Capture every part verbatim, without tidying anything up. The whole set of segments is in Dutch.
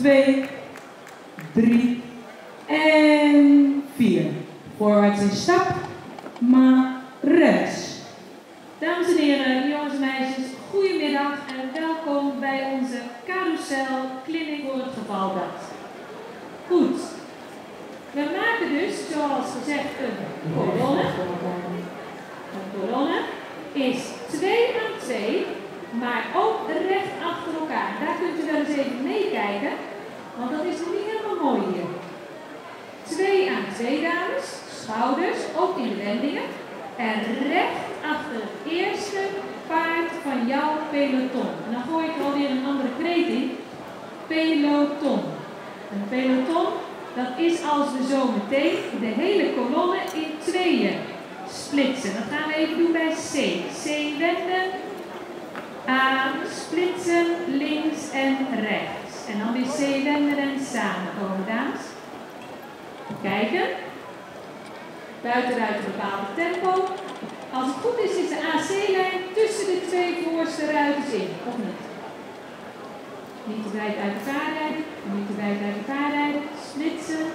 twee, drie en vier. Voorwaarts in stap, maar rechts. Dames en heren, jongens en meisjes, goedemiddag en welkom bij onze carousel clinic voor het geval dat. Goed, we maken dus, zoals gezegd, een kolonne. Een kolonne is twee aan twee, maar ook recht achter elkaar. Daar kunt u wel eens even meekijken, want dat is nog niet helemaal mooi hier. Twee aan twee, dames, schouders, ook in de wendingen. En recht achter het eerste paard van jouw peloton. En dan gooi ik er alweer een andere kreet in. Peloton. Een peloton, dat is als we zo meteen de hele kolonne in tweeën splitsen. Dat gaan we even doen bij C. C wenden, A splitsen, links en rechts. En dan weer C wenden en samenkomen, dames. Kijken. Buitenuit een bepaald tempo. Als het goed is, is de A C-lijn tussen de twee voorste ruiters in, of niet? Niet te wijd uit elkaar rijden, niet te wijd uit elkaar rijden, splitsen.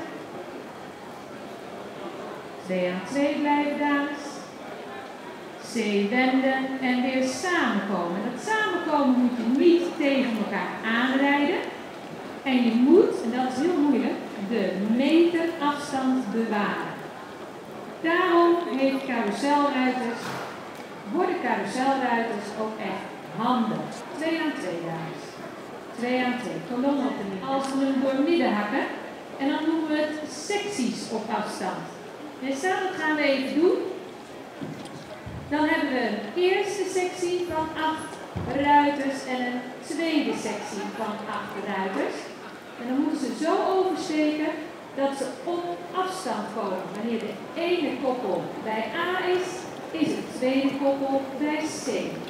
twee aan twee blijven, dames. C wenden en weer samenkomen. Dat samenkomen moet je niet tegen elkaar aanrijden. En je moet, en dat is heel moeilijk, de meter afstand bewaren. Daarom heeft carouselruiters, worden carouselruiters ook echt handen. Twee aan twee, dames. Twee aan twee, kolom op de midden. Als we hem door midden hakken, en dan noemen we het secties op afstand. En staan, dat gaan we even doen. Dan hebben we een eerste sectie van acht ruiters en een tweede sectie van acht ruiters. En dan moeten ze zo oversteken dat ze op afstand komen. Wanneer de ene koppel bij A is, is de tweede koppel bij C.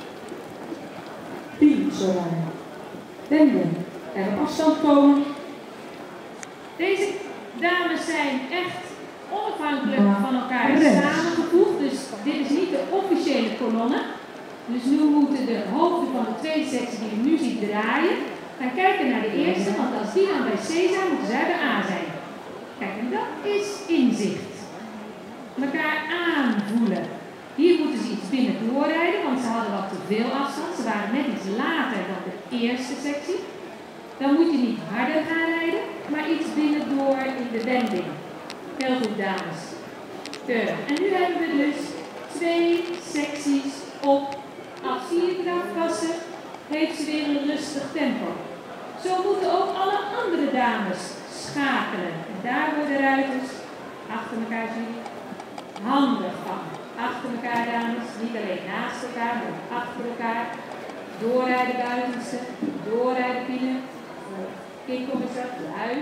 tien, zo lang. Wenden en op afstand komen. Deze dames zijn echt onafhankelijk maar van elkaar rechts. samengevoegd. Dus dit is niet de officiële kolonne. Dus nu moeten de hoofden van de tweede sectie die u nu ziet draaien. Gaan kijken naar de eerste, want als die dan bij C zijn, moeten zij bij A zijn. Kijk, en dat is inzicht. Elkaar aanvoelen. Hier moeten ze iets binnen doorrijden, want ze hadden wat te veel afstand. Ze waren net iets later dan de eerste sectie. Dan moet je niet harder gaan rijden, maar iets binnen door in de wending. Heel goed, dames. Keurig. En nu hebben we dus twee secties op. Als je het afpassen, heeft ze weer een rustig tempo. Zo moeten ook alle andere dames schakelen. En daar worden ruiters achter elkaar zien. Handig van. Achter elkaar, dames. Niet alleen naast elkaar, maar ook achter elkaar. Doorrijden buitenste. Doorrijden binnen. Kinkel is dat. Luis.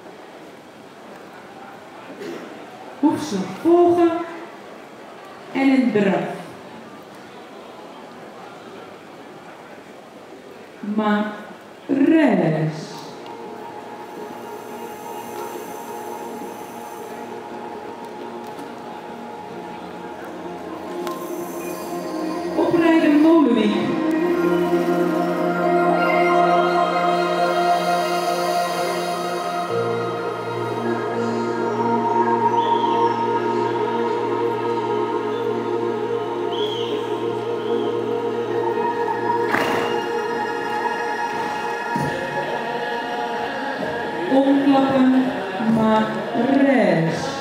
Hoef ze volgen en een draf. Maar rechts. Oprijden Molenwijk. Omklappen, maar rechts.